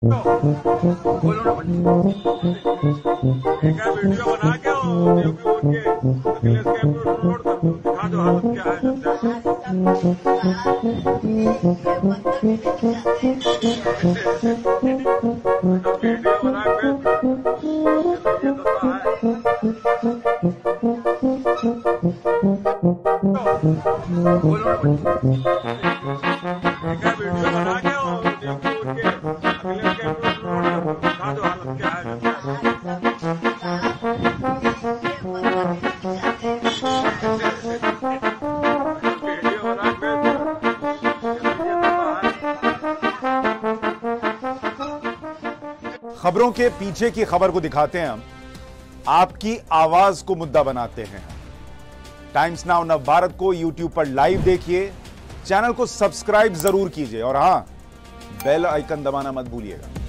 बोलो ना एक वीडियो बना के और अखिलेश के अपलोड कर दो, दिखा दो हालत क्या है वीडियो बना के बोलो ना एक वीडियो बना के और अखिलेश के अपलोड कर दो, दिखा दो हालत क्या है खबरों के पीछे की खबर को दिखाते हैं हम, आपकी आवाज को मुद्दा बनाते हैं। टाइम्स नाउ नव भारत को यूट्यूब पर लाइव देखिए, चैनल को सब्सक्राइब जरूर कीजिए और हां, बेल आइकन दबाना मत भूलिएगा।